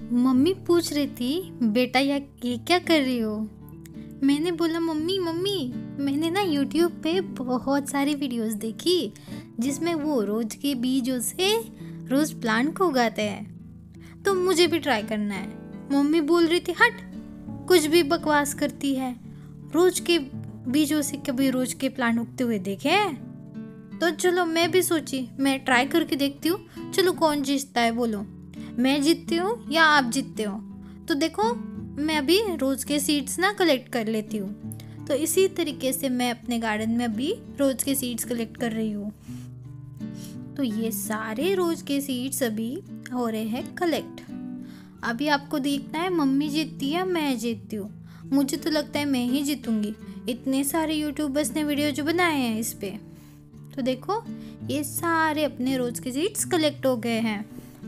Mummy पूछ रही थी, बेटा ये क्या कर रही हो। मैंने बोला मम्मी मम्मी मैंने ना यूट्यूब पे बहुत सारी वीडियोस देखी जिसमें वो रोज के बीजों से रोज प्लांट को उगाते हैं, तो मुझे भी ट्राई करना है। मम्मी बोल रही थी हट, कुछ भी बकवास करती है, रोज के बीजों से कभी रोज के प्लांट उगते हुए देखे हैं? तो चलो मैं भी सोची मैं ट्राई करके देखती हूँ, चलो कौन जीतता है बोलो, मैं जीतती हूँ या आप जीतते हो। तो देखो मैं अभी रोज के सीड्स ना कलेक्ट कर लेती हूँ। तो इसी तरीके से मैं अपने गार्डन में अभी रोज के सीड्स कलेक्ट कर रही हूँ। तो ये सारे रोज के सीड्स अभी हो रहे हैं कलेक्ट। अभी आपको देखना है मम्मी जीतती है या मैं जीतती हूँ। मुझे तो लगता है मैं ही जीतूंगी, इतने सारे यूट्यूबर्स ने वीडियो जो बनाए हैं इस पे। तो देखो ये सारे अपने रोज के सीड्स कलेक्ट हो गए हैं।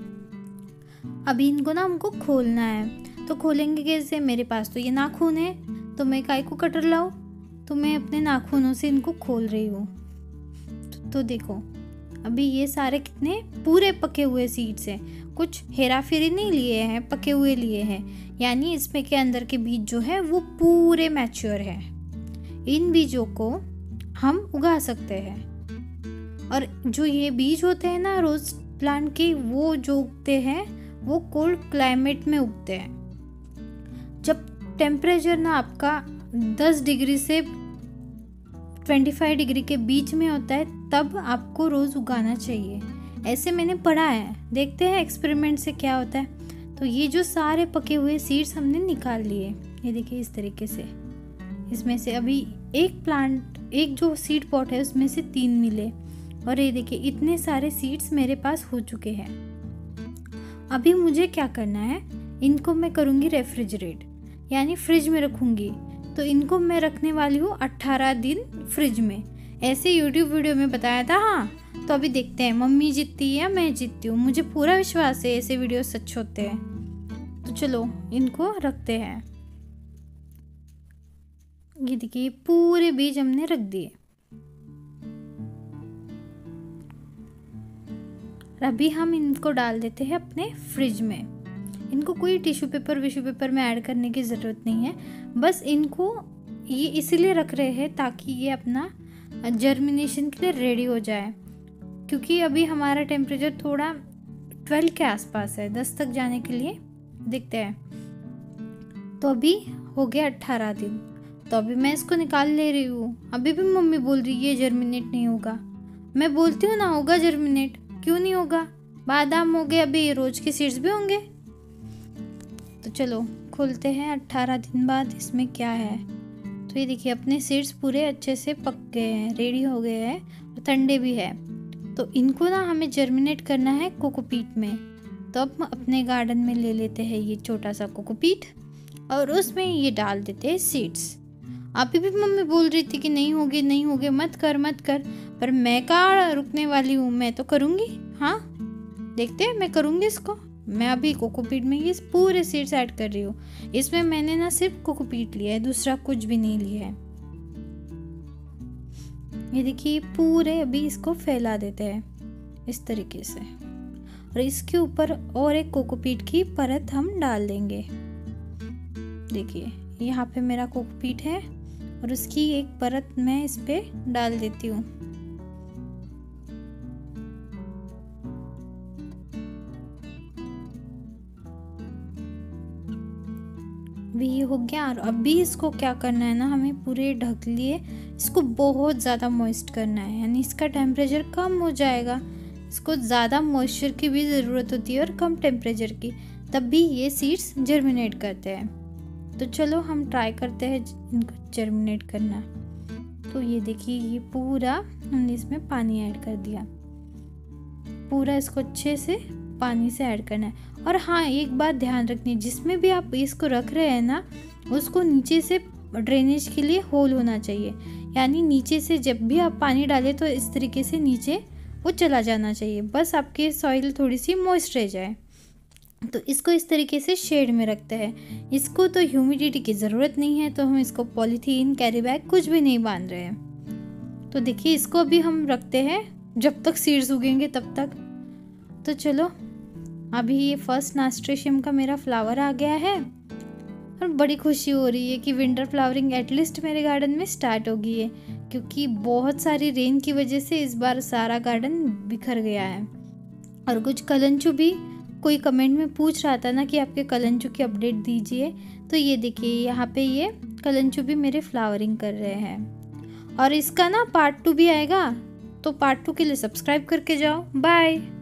अभी इनको ना हमको खोलना है, तो खोलेंगे कैसे? मेरे पास तो ये नाखून है, तो मैं काय को कटर लाऊं, तो मैं अपने नाखूनों से इनको खोल रही हूँ। तो देखो अभी ये सारे कितने पूरे पके हुए सीड्स हैं, कुछ हेरा फेरी नहीं लिए हैं, पके हुए लिए हैं, यानी इसमें के अंदर के बीज जो है वो पूरे मैच्योर है। इन बीजों को हम उगा सकते हैं। और जो ये बीज होते हैं ना रोज प्लांट के, वो जो उगते हैं वो कोल्ड क्लाइमेट में उगते हैं। जब टेम्परेचर ना आपका 10 डिग्री से 25 डिग्री के बीच में होता है, तब आपको रोज उगाना चाहिए, ऐसे मैंने पढ़ा है। देखते हैं एक्सपेरिमेंट से क्या होता है। तो ये जो सारे पके हुए सीड्स हमने निकाल लिए, ये देखिए इस तरीके से। इसमें से अभी एक जो सीड पॉट है उसमें से 3 मिले, और ये देखिए इतने सारे सीड्स मेरे पास हो चुके हैं। अभी मुझे क्या करना है, इनको मैं करूँगी रेफ्रिजरेट, यानी फ्रिज में रखूँगी। तो इनको मैं रखने वाली हूँ 18 दिन फ्रिज में, ऐसे यूट्यूब वीडियो में बताया था। हाँ, तो अभी देखते हैं मम्मी जीतती है या मैं जीतती हूँ। मुझे पूरा विश्वास है ऐसे वीडियो सच होते हैं। तो चलो इनको रखते हैं। ये देखिए पूरे बीज हमने रख दिए। अभी हम इनको डाल देते हैं अपने फ्रिज में। इनको कोई टिश्यू पेपर में ऐड करने की ज़रूरत नहीं है, बस इनको ये इसीलिए रख रहे हैं ताकि ये अपना जर्मिनेशन के लिए रेडी हो जाए। क्योंकि अभी हमारा टेम्परेचर थोड़ा 12 के आसपास है, 10 तक जाने के लिए देखते हैं। तो अभी हो गया 18 दिन, तो अभी मैं इसको निकाल ले रही हूँ। अभी भी मम्मी बोल रही है ये जर्मिनेट नहीं होगा। मैं बोलती हूँ ना होगा जर्मिनेट, क्यों नहीं होगा? बादाम हो गए, अभी रोज के सीड्स भी होंगे। तो चलो खोलते हैं 18 दिन बाद इसमें क्या है। तो ये देखिए अपने सीड्स पूरे अच्छे से पक गए हैं, रेडी हो गए हैं और ठंडे भी है। तो इनको ना हमें जर्मिनेट करना है कोकोपीट में। तो अब अपने गार्डन में ले लेते हैं ये छोटा सा कोकोपीट और उसमें ये डाल देते हैं सीड्स। अभी भी मम्मी बोल रही थी कि नहीं होगे मत कर, पर मैं कहाँ रुकने वाली हूँ, मैं तो करूँगी। हाँ देखते हैं, मैं करूँगी इसको। मैं अभी कोकोपीट में ये पूरे सीड्स ऐड कर रही हूँ। इसमें मैंने ना सिर्फ कोकोपीट लिया है, दूसरा कुछ भी नहीं लिया है। ये देखिए पूरे अभी इसको फैला देते हैं इस तरीके से, और इसके ऊपर और एक कोकोपीट की परत हम डाल देंगे। देखिए यहाँ पे मेरा कोकोपीट है और उसकी एक परत मैं इस पे डाल देती हूँ। अभी ये हो गया। और अभी इसको क्या करना है ना, हमें पूरे ढक लिए इसको बहुत ज़्यादा मॉइस्ट करना है, यानी इसका टेम्परेचर कम हो जाएगा। इसको ज़्यादा मॉइस्चर की भी ज़रूरत होती है और कम टेम्परेचर की, तब भी ये सीड्स जर्मिनेट करते हैं। तो चलो हम ट्राई करते हैं इनको जर्मिनेट करना। तो ये देखिए ये पूरा हमने इसमें पानी ऐड कर दिया, पूरा इसको अच्छे से पानी से ऐड करना है। और हाँ एक बात ध्यान रखनी, जिसमें भी आप इसको रख रहे हैं ना, उसको नीचे से ड्रेनेज के लिए होल होना चाहिए, यानी नीचे से जब भी आप पानी डालें तो इस तरीके से नीचे वो चला जाना चाहिए, बस आपकी सॉइल थोड़ी सी मॉइस्ट रह जाए। तो इसको इस तरीके से शेड में रखते हैं। इसको तो ह्यूमिडिटी की ज़रूरत नहीं है, तो हम इसको पॉलीथीन कैरी बैग कुछ भी नहीं बांध रहे हैं। तो देखिए इसको भी हम रखते हैं जब तक सीड्स उगेंगे तब तक। तो चलो अभी ये फर्स्ट नास्ट्रेशियम का मेरा फ्लावर आ गया है और बड़ी खुशी हो रही है कि विंटर फ्लावरिंग एटलीस्ट मेरे गार्डन में स्टार्ट हो गई है, क्योंकि बहुत सारी रेन की वजह से इस बार सारा गार्डन बिखर गया है। और कुछ कलंचू भी कोई कमेंट में पूछ रहा था ना कि आपके कलंचू की अपडेट दीजिए, तो ये देखिए यहाँ पे ये कलंचू भी मेरे फ्लावरिंग कर रहे हैं। और इसका ना पार्ट 2 भी आएगा, तो पार्ट 2 के लिए सब्सक्राइब करके जाओ। बाय।